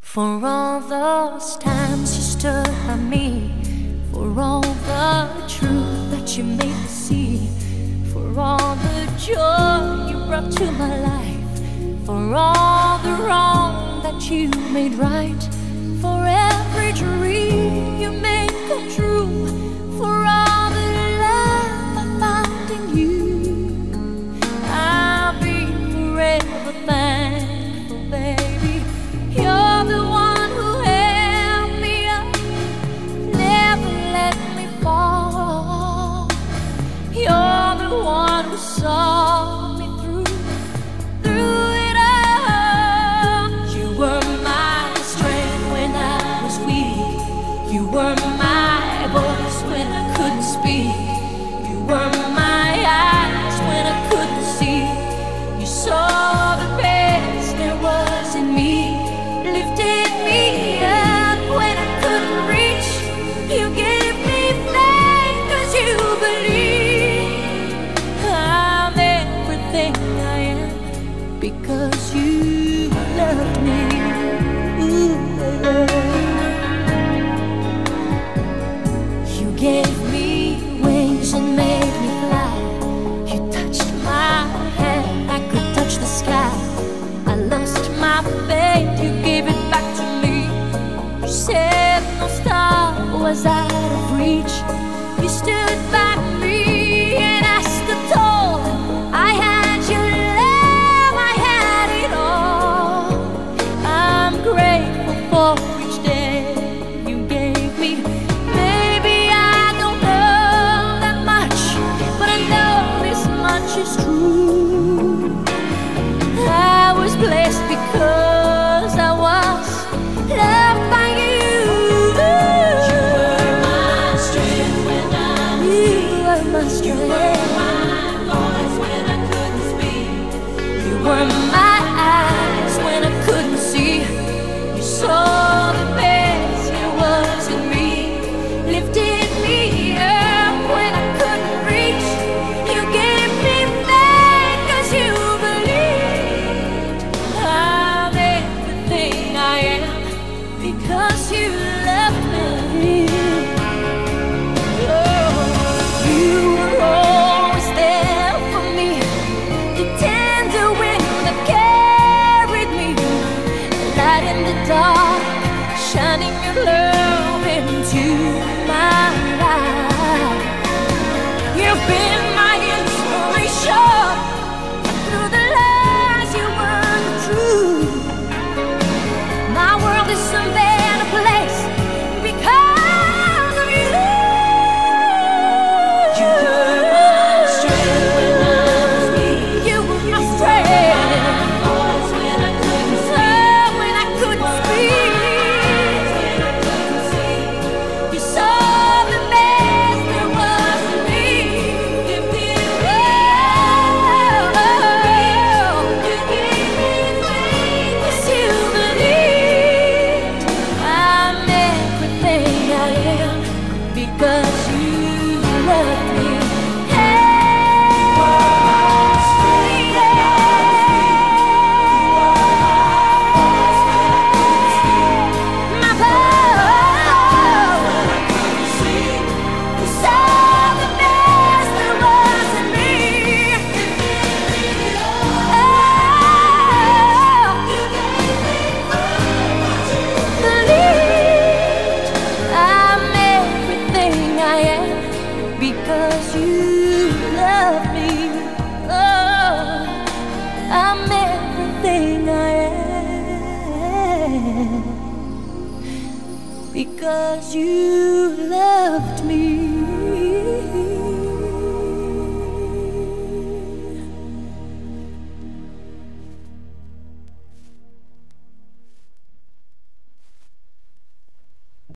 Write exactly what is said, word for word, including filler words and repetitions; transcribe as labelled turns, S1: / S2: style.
S1: For all those times you stood by me, for all the truth that you made me see, for all the joy you brought to my life, for all the wrong that you made right, for every dream you made come true, for all the love I found in you, I'll be forever thankful, baby. You're the one who held me up, never let me fall. You're the one who saw me through, through it all. You were my strength when I was weak. You were my voice when I couldn't speak. You were my eyes when I couldn't see. You saw the best there was in me, lifted me up when I couldn't reach. You gave me faith 'cause you believe I'm everything I am because you loved me. Ooh, you gave me wings and made me fly. You touched my hand, I could touch the sky. I lost my faith, you gave it back to me. You said no star was out of reach. You stood by me and I stood tall. I had your love, I had it all. I'm grateful for each day you gave me. Maybe I don't know that much, but I know this much is true. I was blessed because I was loved by you. You were my strength when I was weak. You were my strength. You were my voice when I couldn't speak. You were my eyes when I couldn't see. You saw the best there was in me, lifted me up when I couldn't reach. You gave me faith 'cause you believed I'm everything I am because you loved me. Oh, you were always there for me, the tender wind that carried me, light in the dark, shining your love into my life. You've been my inspiration through the lies you weren't true. My world is a better place because of you. You were my strength when I was weak. You were my strength. Voice when I couldn't speak. When I couldn't speak. When I couldn't see. You saw the best there was in me. Lifted me up. You gave me faith 'cause you believed I'm everything I am because you love me. My power. You saw the best there was in me. Believed I'm everything I am because you love me. Oh, I'm everything I am because you